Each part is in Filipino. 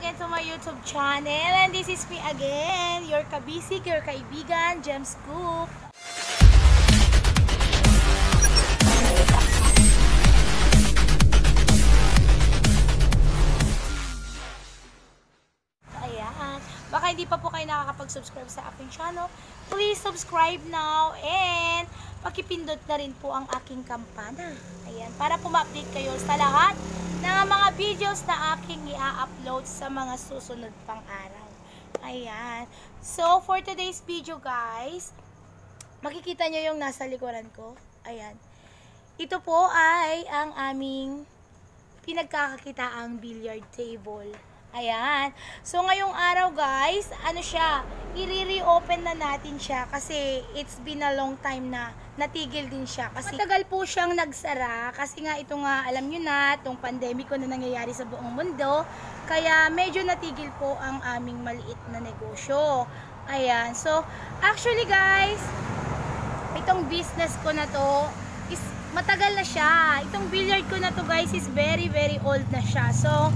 again to my YouTube channel, and this is me again, your kabisig, your kaibigan, Gems Scoop. Ayan, baka hindi pa po kayo nakakapag-subscribe sa aking channel, please subscribe now and pakipindot na rin po ang aking kampana. Ayan, para po ma-update kayo sa lahat ng mga videos na aking i-upload sa mga susunod pang araw. Ayan. So, for today's video guys, makikita nyo yung nasa likuran ko. Ayan. Ito po ay ang aming pinagkakakitaang billiard table. Ayan. So, ngayong araw guys, ano siya, i-re-open na natin siya kasi it's been a long time na natigil din siya. Kasi matagal po siyang nagsara kasi nga ito nga, alam nyo na, itong pandemic na nangyayari sa buong mundo. Kaya medyo natigil po ang aming maliit na negosyo. Ayan. So, actually guys, itong business ko na to is matagal na siya. Itong billiard ko na to guys is very old na siya. So,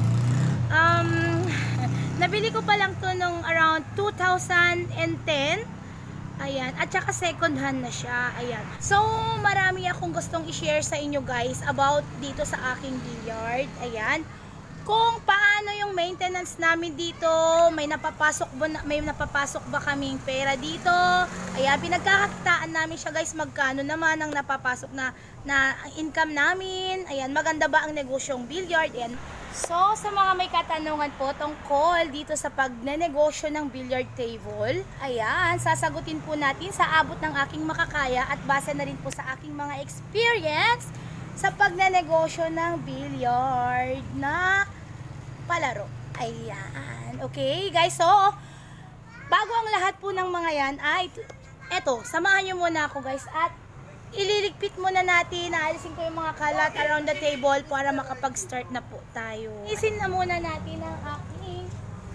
nabili ko pa lang to nung around 2010. Ayan, at saka second hand na siya. Ayan. So, marami akong gustong i-share sa inyo guys about dito sa aking billiard. Ayan. Kung paano yung maintenance namin dito, may napapasok ba kaming pera dito. Ayan, pinagkakakitaan namin siya guys, magkano naman ang napapasok na income namin. Ayan, maganda ba ang negosyong billiard? Ayan. So, sa mga may katanungan po tungkol dito sa pagnenegosyo ng billiard table, ayan, sasagutin po natin sa abot ng aking makakaya at base na rin po sa aking mga experience sa pagnenegosyo ng billiard na palaro. Ayan. Okay, guys. So, bago ang lahat po ng mga yan, ay, eto, samahan nyo muna ako guys at ililigpit muna natin, naalisin ko yung mga kalat around the table para makapag-start na po tayo. Isin na muna natin ang aking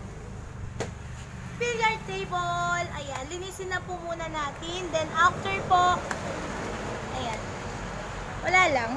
billiard table. Ayan, linisin na po muna natin. Then after po, ayan, wala lang.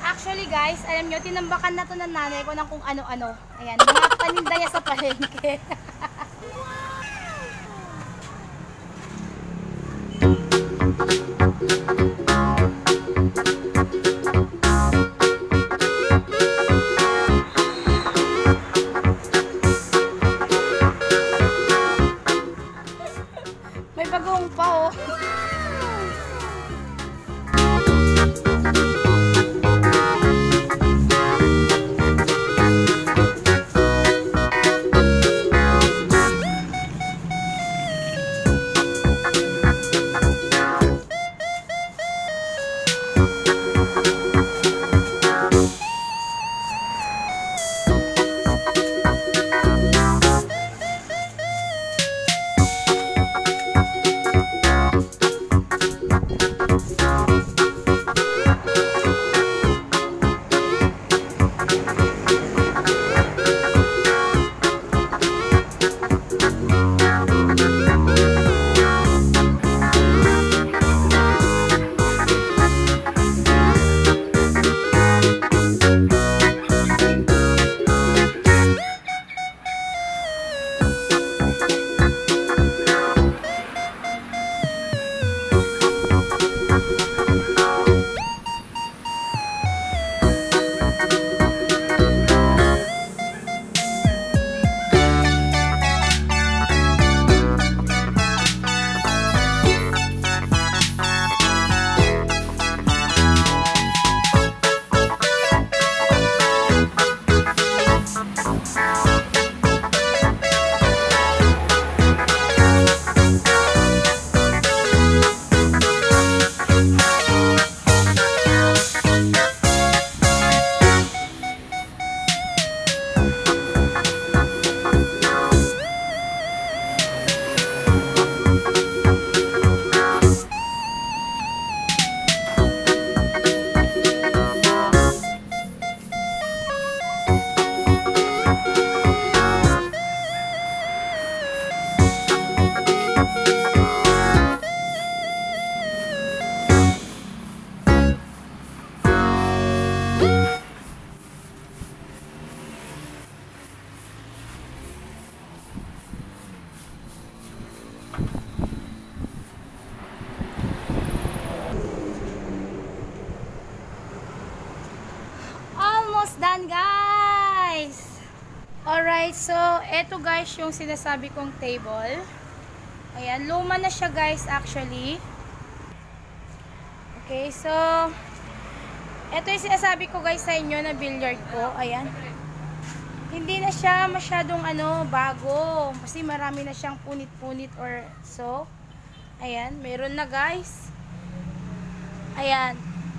Actually guys, alam nyo, tinambakan na to ng nanay ko ng kung ano-ano. Ayan, mga paninda niya sa palengke. May bagong pa oh. Almost done guys! Alright, so eto guys yung sinasabi kong table. Ayan, luma na siya guys actually. Okay, so eto yung sinasabi ko guys sa inyo na billiard ko. Ayan. Hindi na siya masyadong bago. Kasi marami na siyang punit-punit or so. Ayan, meron na guys. Ayan.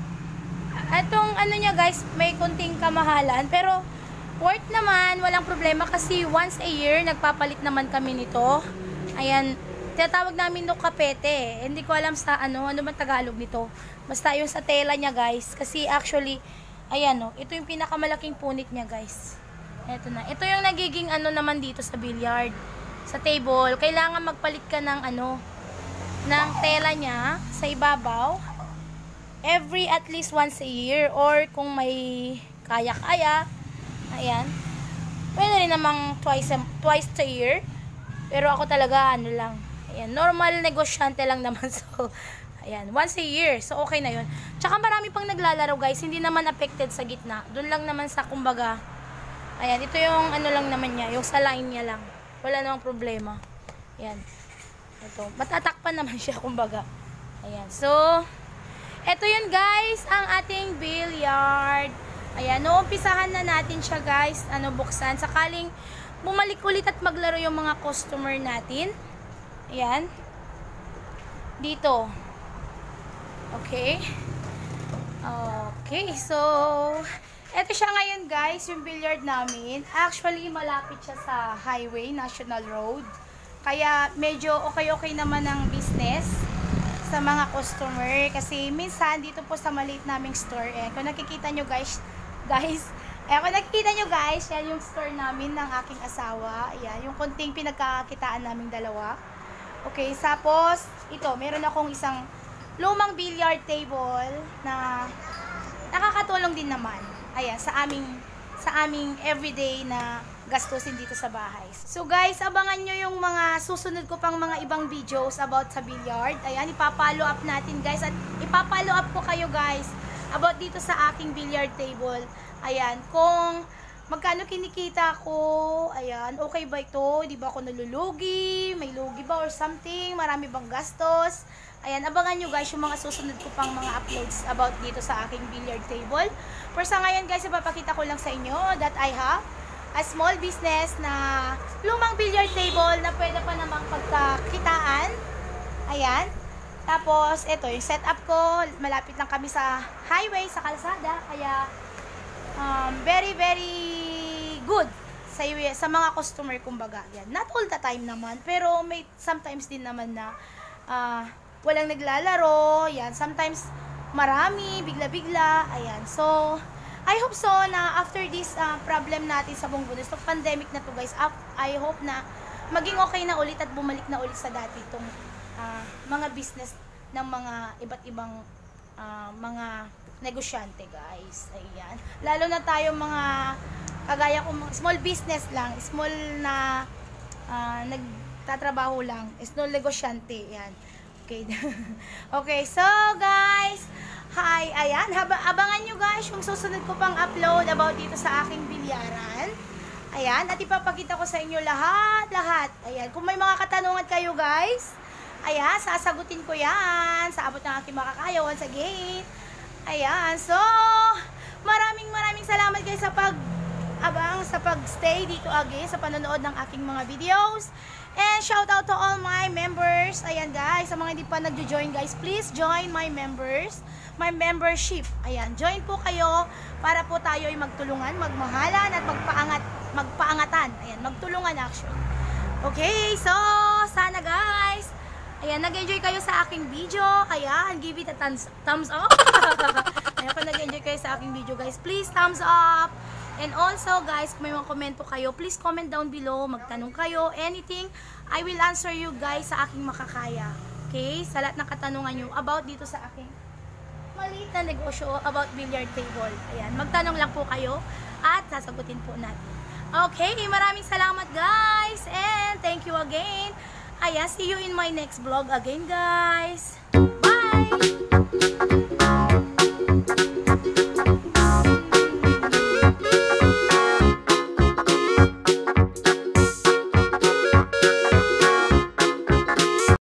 Itong niya guys, may kunting kamahalan. Pero, worth naman, walang problema. Kasi once a year, nagpapalit naman kami nito. Ayan, tinatawag namin no kapete. Hindi ko alam sa ano man Tagalog nito. Basta yung sa tela niya guys. Kasi actually, ayan o, ito yung pinakamalaking punit niya guys. Ito na. Ito yung nagiging naman dito sa billiard. Sa table, kailangan magpalit ka ng ng tela niya sa ibabaw. Every at least once a year or kung may kaya-kaya, ayan, pwede rin namang twice a year, pero ako talaga lang, ayan, normal negosyante lang naman, so ayan, once a year, so okay na yun. Tsaka marami pang naglalaro guys, hindi naman affected sa gitna, dun lang naman sa kumbaga, ayan, ito yung lang naman niya, yung sa line niya lang, wala namang problema, ayan, ito, matatakpan naman siya kumbaga, ayan, so eto yun guys, ang ating billiard. Ayan, uumpisahan na natin siya guys, buksan. Sakaling bumalik ulit at maglaro yung mga customer natin. Ayan. Dito. Okay. Okay, so eto siya ngayon guys, yung billiard namin. Actually, malapit siya sa highway, National Road. Kaya medyo okay naman ang business sa mga customer kasi minsan dito po sa maliit naming store kung nakikita nyo guys kung nakikita nyo guys, yan yung store namin ng aking asawa, yan yung konting pinagkakitaan naming dalawa. Okay, tapos ito, meron akong isang lumang billiard table na nakakatulong din naman. Ayan, sa aming everyday na gastusin dito sa bahay. So guys, abangan nyo yung mga susunod ko pang mga ibang videos about sa billiard. Ayan, ipapollow up natin guys. At ipapollow up ko kayo guys about dito sa aking billiard table. Ayan, kung magkano kinikita ko, ayan, okay ba ito? Di ba ako nalulugi? May lugi ba or something? Marami bang gastos? Ayan, abangan nyo guys yung mga susunod ko pang mga uploads about dito sa aking billiard table. For sa ngayon guys, ipapakita ko lang sa inyo that I have a small business na lumang billiard table na pwede pa namang pagkakitaan. Ayan. Tapos, ito yung setup ko. Malapit lang kami sa highway, sa kalsada. Kaya, very, very good sa mga customer, kumbaga. Yan. Not all the time naman, pero may sometimes din naman na walang naglalaro. Yan. Sometimes, marami, bigla-bigla. Ayan. So, I hope so na after this problem natin sa buong mundo, so pandemic na to guys, I hope na maging okay na ulit at bumalik na ulit sa dati itong mga business ng mga iba't ibang mga negosyante guys. Ayan. Lalo na tayo mga kagaya ko, small business lang, small na nagtatrabaho lang, small negosyante. Ayan. Okay. Okay, so guys, hi, ayan, abangan nyo guys yung susunod ko pang upload about dito sa aking bilyaran. Ayan, at ipapakita ko sa inyo lahat. Ayan, kung may mga katanungan kayo guys, ayan, sasagutin ko yan sa abot ng aking makakaya once again. Ayan, so maraming salamat guys sa pag-stay dito again sa panonood ng aking mga videos. And shout out to all my members. Ayan guys, sa mga hindi pa nagjo-join guys, please join my members, my membership. Ayan, join po kayo para po tayo ay magtulungan, magmahalan at magpaangatan. Ayan, magtulungan actually. Okay, so sana guys, ayan, nag-enjoy kayo sa aking video. Ayan, give it a thumbs up. Ayan, kung nag-enjoy kayo sa aking video guys, please thumbs up. And also guys, kung may mga komento kayo, please comment down below, magtanong kayo, anything, I will answer you guys sa aking makakaya. Okay? Sa lahat ng katanungan nyo about dito sa aking maliit na negosyo about billiard table. Ayan, magtanong lang po kayo at sasagutin po natin. Okay, maraming salamat guys and thank you again. Ayan, see you in my next vlog again guys. Bye!